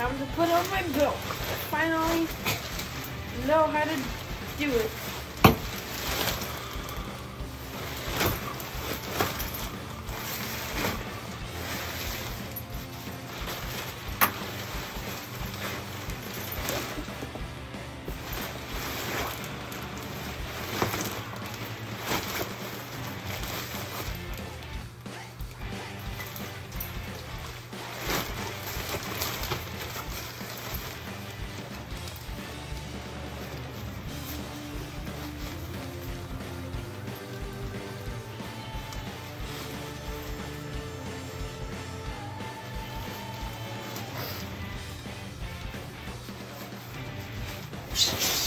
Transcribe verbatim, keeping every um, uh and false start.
Time to put on my belt. Finally know how to do it. You